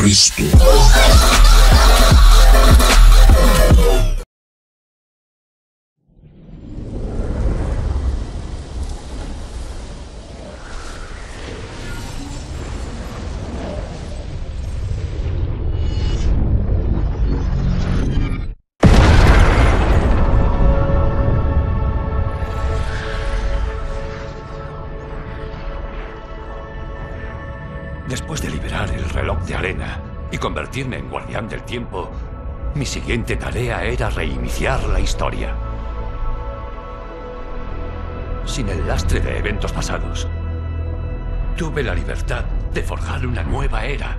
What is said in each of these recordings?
Cristo. Después de liberar el reloj de arena y convertirme en guardián del tiempo, mi siguiente tarea era reiniciar la historia. Sin el lastre de eventos pasados, tuve la libertad de forjar una nueva era.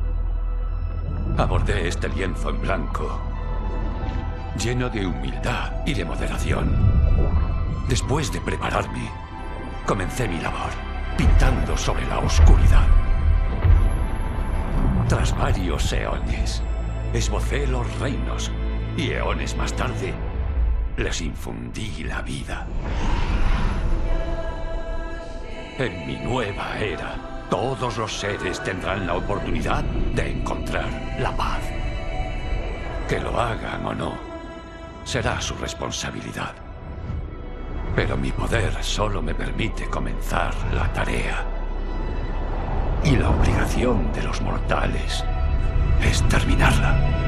Abordé este lienzo en blanco, lleno de humildad y de moderación. Después de prepararme, comencé mi labor, pintando sobre la oscuridad. Tras varios eones, esbocé los reinos y eones más tarde les infundí la vida. En mi nueva era, todos los seres tendrán la oportunidad de encontrar la paz. Que lo hagan o no, será su responsabilidad. Pero mi poder solo me permite comenzar la tarea. Y la obligación de los mortales es terminarla.